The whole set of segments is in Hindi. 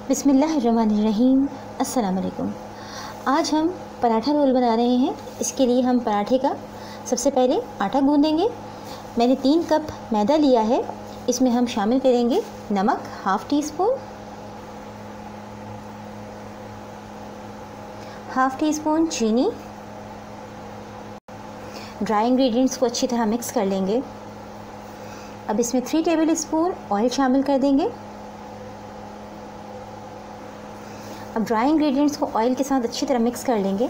बिस्मिल्लाहिर्रहमानिर्रहीम। अस्सलाम वालेकुम। आज हम पराठा रोल बना रहे हैं। इसके लिए हम पराठे का सबसे पहले आटा गूंदेंगे। मैंने 3 कप मैदा लिया है। इसमें हम शामिल करेंगे नमक half teaspoon, half teaspoon चीनी। ड्राई इंग्रेडिएंट्स को अच्छी तरह मिक्स कर लेंगे। अब इसमें 3 टेबल स्पून ऑयल शामिल कर देंगे। अब ड्राई इंग्रेडिएंट्स को ऑयल के साथ अच्छी तरह मिक्स कर लेंगे।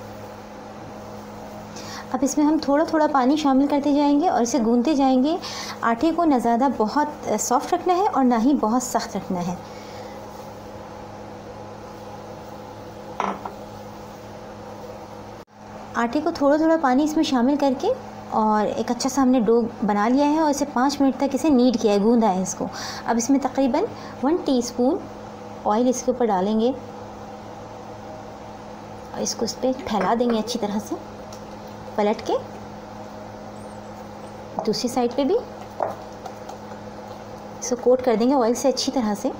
अब इसमें हम थोड़ा थोड़ा पानी शामिल करते जाएंगे और इसे गूंदते जाएंगे। आटे को ना ज़्यादा बहुत सॉफ्ट रखना है और ना ही बहुत सख्त रखना है। आटे को थोड़ा थोड़ा पानी इसमें शामिल करके और एक अच्छा सा हमने डो बना लिया है और इसे 5 मिनट तक इसे नीड किया है, गूंदा है इसको। अब इसमें तकरीबन 1 टीस्पून ऑयल इसके ऊपर डालेंगे और इसको इस पर फैला देंगे अच्छी तरह से, पलट के दूसरी साइड पे भी इसको कोट कर देंगे ऑयल से अच्छी तरह से।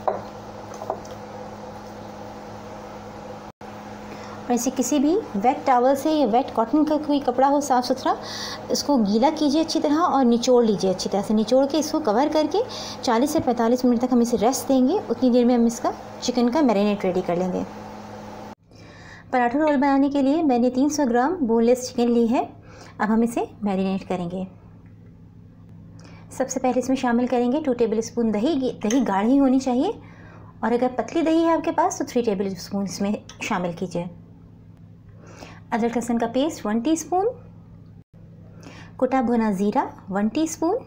और इसे किसी भी वेट टॉवल से या वेट कॉटन का कोई कपड़ा हो साफ़ सुथरा, इसको गीला कीजिए अच्छी तरह और निचोड़ लीजिए अच्छी तरह से। निचोड़ के इसको कवर करके 40 से 45 मिनट तक हम इसे रेस्ट देंगे। उतनी देर में हम इसका चिकन का मैरिनेट रेडी कर लेंगे। पराठा रोल बनाने के लिए मैंने 300 ग्राम बोनलेस चिकन ली है। अब हम इसे मैरिनेट करेंगे। सबसे पहले इसमें शामिल करेंगे 2 टेबल स्पून दही। दही गाढ़ी होनी चाहिए और अगर पतली दही है आपके पास तो 3 टेबल स्पून इसमें शामिल कीजिए। अदरक लहसुन का पेस्ट 1 टीस्पून, कुटा भुना ज़ीरा 1 टीस्पून,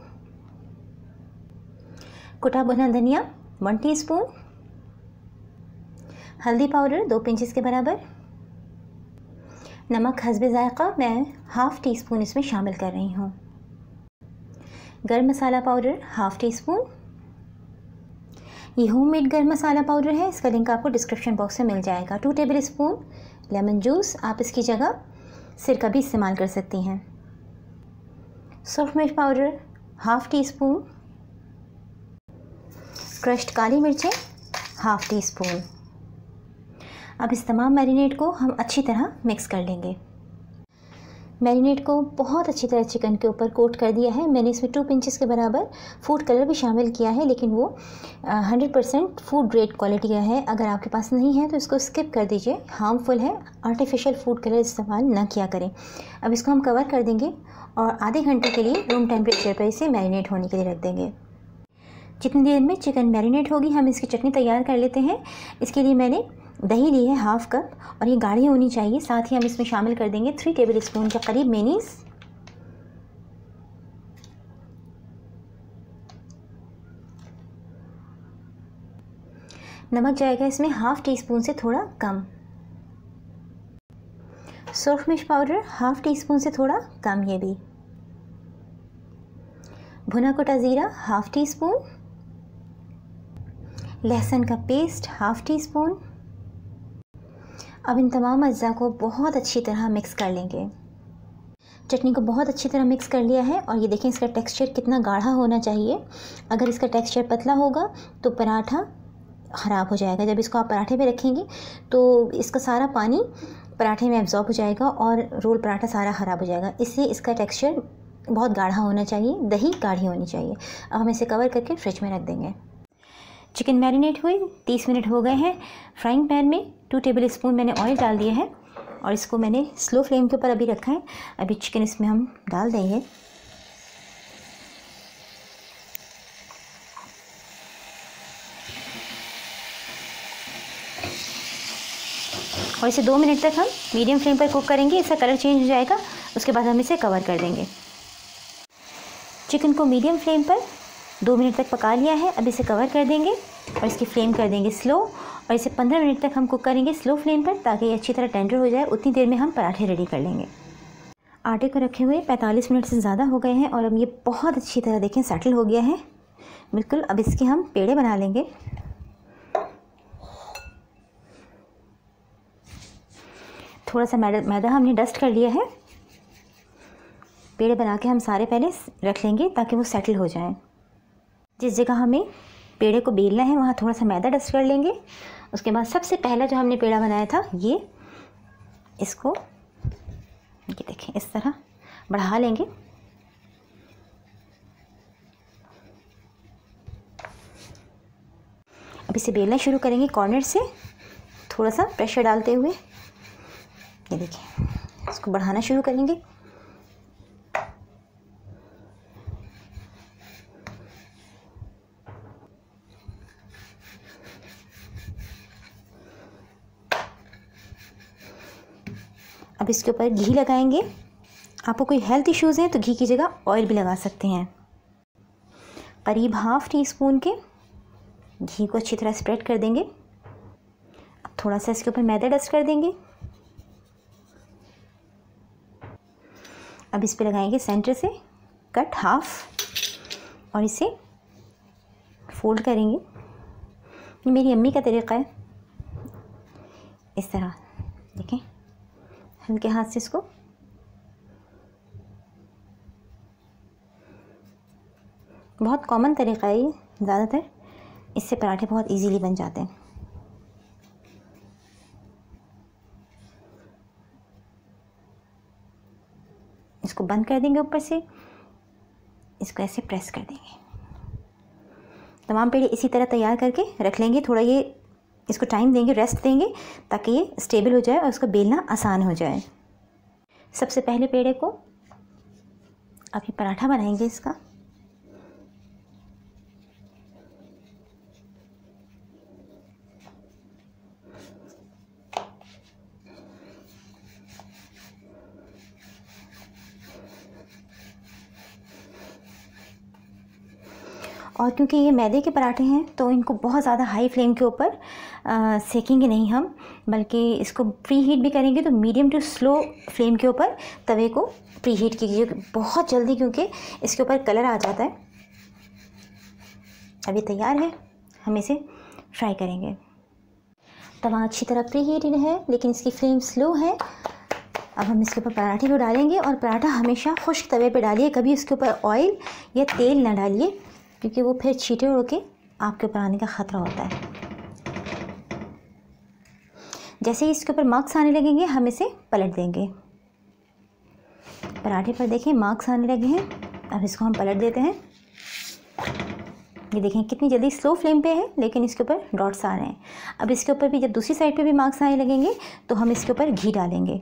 कुटा भुना धनिया 1 टीस्पून, हल्दी पाउडर 2 पिंचेस के बराबर, नमक हस्बे ज़ायक़ा मैं हाफ़ टी स्पून इसमें शामिल कर रही हूँ, garam masala powder half teaspoon. ये होममेड गरम मसाला पाउडर है, इसका लिंक आपको डिस्क्रिप्शन बॉक्स में मिल जाएगा। 2 टेबल स्पून लेमन जूस, आप इसकी जगह सिरका भी इस्तेमाल कर सकती हैं। सुरख मिर्च powder half teaspoon, crushed काली मिर्चें हाफ़ टी स्पून। अब इस तमाम मैरिनेट को हम अच्छी तरह मिक्स कर लेंगे। मैरिनेट को बहुत अच्छी तरह चिकन के ऊपर कोट कर दिया है। मैंने इसमें 2 पिंचेस के बराबर फूड कलर भी शामिल किया है, लेकिन वो 100% फूड ग्रेड क्वालिटी का है। अगर आपके पास नहीं है तो इसको स्किप कर दीजिए, हार्मफुल है। आर्टिफिशियल फूड कलर इस्तेमाल ना किया करें। अब इसको हम कवर कर देंगे और आधे घंटे के लिए रूम टेम्परेचर पर इसे मैरिनेट होने के लिए रख देंगे। जितनी देर में चिकन मैरिनेट होगी हम इसकी चटनी तैयार कर लेते हैं। इसके लिए मैंने दही ली है हाफ़ कप और ये गाढ़ी होनी चाहिए। साथ ही हम इसमें शामिल कर देंगे 3 टेबल स्पून के करीब मेयोनीज़, नमक जाएगा इसमें हाफ़ टी स्पून से थोड़ा कम, सुरख मिर्च पाउडर हाफ़ टी स्पून से थोड़ा कम, ये भी भुना कुटा ज़ीरा हाफ़ टी स्पून, लहसुन का पेस्ट हाफ़ टी स्पून। अब इन तमाम अज्जा को बहुत अच्छी तरह मिक्स कर लेंगे। चटनी को बहुत अच्छी तरह मिक्स कर लिया है और ये देखें इसका टेक्सचर कितना गाढ़ा होना चाहिए। अगर इसका टेक्सचर पतला होगा तो पराठा ख़राब हो जाएगा। जब इसको आप पराठे पे रखेंगे तो इसका सारा पानी पराठे में एब्जॉर्ब हो जाएगा और रोल पराठा सारा ख़राब हो जाएगा। इसलिए इसका टेक्सचर बहुत गाढ़ा होना चाहिए, दही गाढ़ी होनी चाहिए। अब हम इसे कवर करके फ्रिज में रख देंगे। चिकन मैरिनेट हुए 30 मिनट हो गए हैं। फ्राइंग पैन में 2 टेबल स्पून मैंने ऑयल डाल दिया है और इसको मैंने स्लो फ्लेम के ऊपर अभी रखा है। अभी चिकन इसमें हम डाल देंगे। और इसे 2 मिनट तक हम मीडियम फ्लेम पर कुक करेंगे। इसका कलर चेंज हो जाएगा, उसके बाद हम इसे कवर कर देंगे। चिकन को मीडियम फ्लेम पर 2 मिनट तक पका लिया है। अब इसे कवर कर देंगे और इसकी फ्लेम कर देंगे स्लो और इसे 15 मिनट तक हम कुक करेंगे स्लो फ्लेम पर, ताकि ये अच्छी तरह टेंडर हो जाए। उतनी देर में हम पराठे रेडी कर लेंगे। आटे को रखे हुए 45 मिनट से ज़्यादा हो गए हैं और अब ये बहुत अच्छी तरह देखें सेटल हो गया है बिल्कुल। अब इसके हम पेड़े बना लेंगे। थोड़ा सा मैदा हमने डस्ट कर लिया है। पेड़े बना के हम सारे पहले रख लेंगे ताकि वो सेटल हो जाएं। जिस जगह हमें पेड़े को बेलना है वहाँ थोड़ा सा मैदा डस्ट कर लेंगे। उसके बाद सबसे पहला जो हमने पेड़ा बनाया था ये, इसको ये देखें इस तरह बढ़ा लेंगे। अब इसे बेलना शुरू करेंगे कॉर्नर से, थोड़ा सा प्रेशर डालते हुए। ये देखिए, इसको बढ़ाना शुरू करेंगे। अब इसके ऊपर घी लगाएंगे। आपको कोई हेल्थ इश्यूज़ हैं तो घी की जगह ऑयल भी लगा सकते हैं। करीब ½ टीस्पून के घी को अच्छी तरह स्प्रेड कर देंगे। अब थोड़ा सा इसके ऊपर मैदा डस्ट कर देंगे। अब इस पे लगाएंगे सेंटर से कट हाफ और इसे फोल्ड करेंगे। ये मेरी अम्मी का तरीक़ा है। इस तरह देखें, हल्के हाथ से इसको बहुत कॉमन तरीक़ा है ये, ज़्यादातर इससे पराठे बहुत इजीली बन जाते हैं। इसको बंद कर देंगे ऊपर से, इसको ऐसे प्रेस कर देंगे। तमाम पेड़े इसी तरह तैयार करके रख लेंगे। थोड़ा ये इसको टाइम देंगे, रेस्ट देंगे ताकि ये स्टेबल हो जाए और उसको बेलना आसान हो जाए। सबसे पहले पेड़े को अभी पराठा बनाएंगे इसका। और क्योंकि ये मैदे के पराठे हैं तो इनको बहुत ज़्यादा हाई फ्लेम के ऊपर सेकेंगे नहीं हम, बल्कि इसको प्री हीट भी करेंगे तो मीडियम टू स्लो फ्लेम के ऊपर तवे को प्री हीट कीजिए बहुत जल्दी, क्योंकि इसके ऊपर कलर आ जाता है। अभी तैयार है, हम इसे फ्राई करेंगे। तवा अच्छी तरह प्री हीटेड है लेकिन इसकी फ्लेम स्लो है। अब हम इसके ऊपर पराठे को डालेंगे और पराठा हमेशा खुश्क तवे पे डालिए, कभी उसके ऊपर ऑयल या तेल ना डालिए क्योंकि वो फिर छींटे उड़ के आपके ऊपर आने का ख़तरा होता है। जैसे ही इसके ऊपर मार्क्स आने लगेंगे हम इसे पलट देंगे। पराठे पर देखें मार्क्स आने लगे हैं। अब इसको हम पलट देते हैं। ये देखें कितनी जल्दी, स्लो फ्लेम पे है लेकिन इसके ऊपर डॉट्स आ रहे हैं। अब इसके ऊपर भी जब दूसरी साइड पे भी मार्क्स आने लगेंगे तो हम इसके ऊपर घी डालेंगे।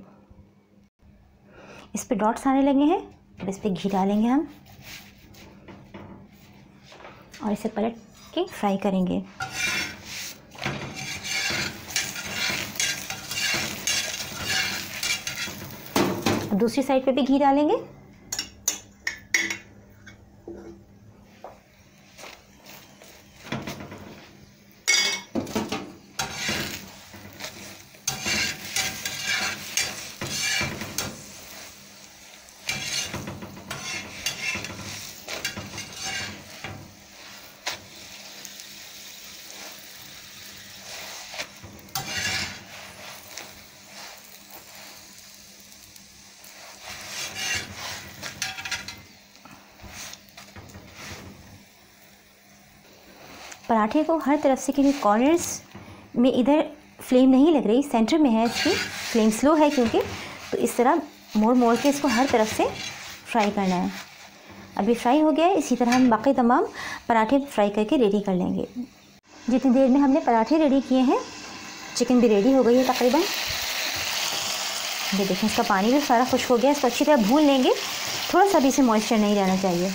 इस पर डॉट्स आने लगे हैं, अब इस पर घी डालेंगे हम और इसे पलट के फ्राई करेंगे। दूसरी साइड पे भी घी डालेंगे। पराठे को हर तरफ से, क्योंकि कॉर्नर्स में इधर फ्लेम नहीं लग रही, सेंटर में है इसकी फ्लेम स्लो है क्योंकि, तो इस तरह मोड़ मोड़ के इसको हर तरफ से फ्राई करना है। अभी फ्राई हो गया है, इसी तरह हम बाकी तमाम पराठे फ्राई करके रेडी कर लेंगे। जितनी देर में हमने पराठे रेडी किए हैं चिकन भी रेडी हो गई है तकरीबन। ये देखें इसका पानी भी सारा खुश्क हो गया। इसको अच्छी तरह भून लेंगे, थोड़ा सा भी इसे मॉइस्चर नहीं रहना चाहिए।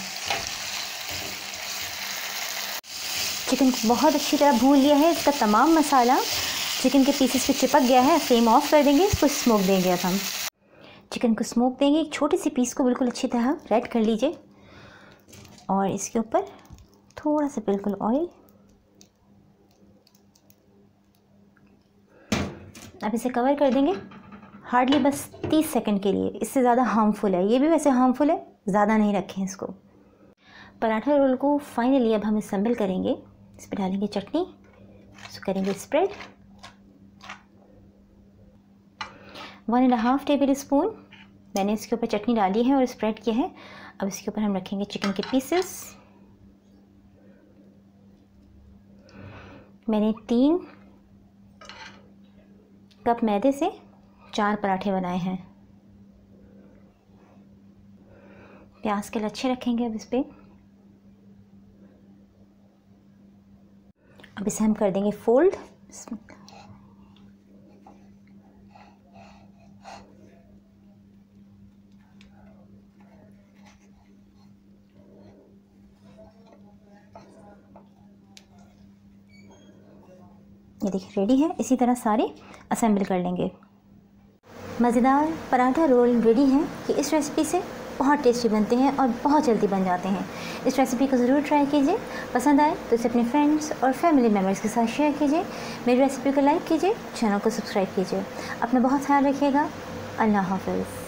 चिकन को बहुत अच्छी तरह भून लिया है, इसका तमाम मसाला चिकन के पीसेस पे चिपक गया है। फ्लेम ऑफ कर देंगे, इसको स्मोक देंगे। अब हम चिकन को स्मोक देंगे। एक छोटे से पीस को बिल्कुल अच्छी तरह रेड कर लीजिए और इसके ऊपर थोड़ा सा बिल्कुल ऑयल। अब इसे कवर कर देंगे हार्डली बस 30 सेकंड के लिए। इससे ज़्यादा हार्मफुल है, ये भी वैसे हार्मफुल है, ज़्यादा नहीं रखें इसको। पराठा रोल को फाइनली अब हम असेंबल करेंगे। इस पर डालेंगे चटनी, इसको करेंगे स्प्रेड। 1.5 टेबल स्पून मैंने इसके ऊपर चटनी डाली है और स्प्रेड किया है। अब इसके ऊपर हम रखेंगे चिकन के पीसेस। मैंने 3 कप मैदे से 4 पराठे बनाए हैं। प्याज के लच्छे रखेंगे अब इस पर। अब इसे हम कर देंगे फोल्ड। ये देखिए रेडी है। इसी तरह सारे असेंबल कर लेंगे। मज़ेदार पराठा रोल रेडी हैं। कि इस रेसिपी से बहुत टेस्टी बनते हैं और बहुत जल्दी बन जाते हैं। इस रेसिपी को ज़रूर ट्राई कीजिए। पसंद आए तो इसे अपने फ्रेंड्स और फैमिली मेम्बर्स के साथ शेयर कीजिए। मेरी रेसिपी को लाइक कीजिए, चैनल को सब्सक्राइब कीजिए। अपना बहुत ख्याल रखिएगा। अल्लाह हाफ़िज़।